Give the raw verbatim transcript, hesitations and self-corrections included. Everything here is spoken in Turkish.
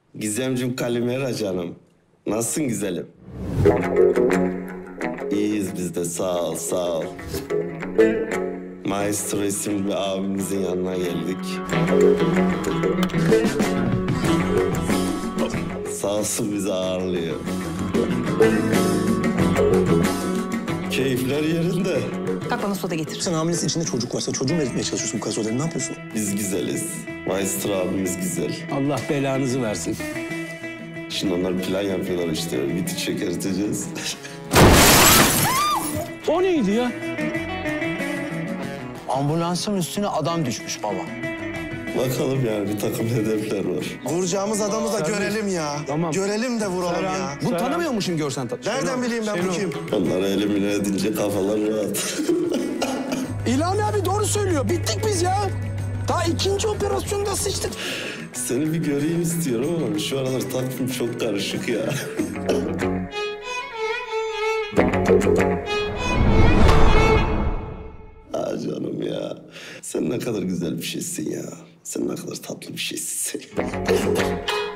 Gizemciğim Kalimera canım. Nasılsın güzelim? İyiyiz biz de, sağ ol, sağ ol. Maestro isimli bir abimizin yanına geldik. Sağ olsun bizi ağırlıyor. Keyifler yerinde. Kalk bana soda getir. Sen hamilesin, içinde çocuk varsa çocuğu mu eritmeye çalışıyorsun bu kadar soruları? Ne yapıyorsun? Biz güzeliz. Maestro abimiz güzel. Allah belanızı versin. Şimdi onlar plan yapıyorlar işte. Biti çekerteceğiz. O neydi ya? Ambulansın üstüne adam düşmüş baba. Bakalım yani bir takım hedefler var. Vuracağımız adamı da görelim ya. Tamam. Görelim de vuralım Serhan, ya. Bunu tanımıyor musun görsen tabii. Nereden bileyim ben bu kim? Onları elimine edince kafalar rahat. İlhami abi doğru söylüyor. Bittik biz ya. Daha ikinci operasyonda sıçtık. Seni bir göreyim istiyorum ama şu aralar takvim çok karışık ya. Aa canım ya. Sen ne kadar güzel bir şeysin ya. Sen ne kadar tatlı bir şeysin.